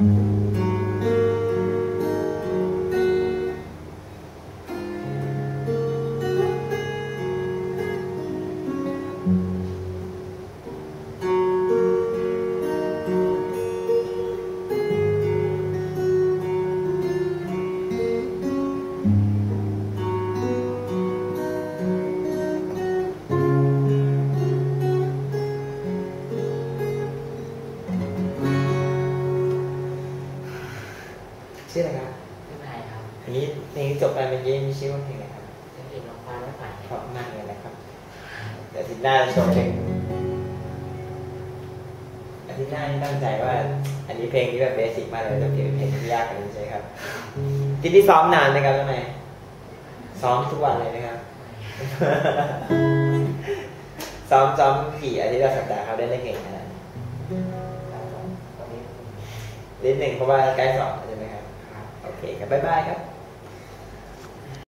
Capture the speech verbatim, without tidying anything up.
ชื่ออะไรครับชื่อไทยครับอันนี้เพลงที่จบไปเมื่อกี้มีชื่อว่าเพลงอะไรครับเพลงน้องฟ้าและฝ่ายเพราะมากเลยนะครับแต่อาทิตย์หน้าจะชมเพลงอาทิตย์หน้าตั้งใจว่าอันนี้เพลงที่แบบเบสิกมากเลยจะเปลี่ยนเพลงที่ยากกว่านี้ใช่ครับที่ที่ซ้อมนานไหมครับทำไมซ้อมทุกวันเลยนะครับ ซ้อมซ้อมกี่อาทิตย์ละสัปดาห์เขาได้เล่นเก่งขนาดนี้นิดหนึ่งเพราะว่าใกล้สอบใช่ไหมครับโอเคครับบ๊ายบายครับ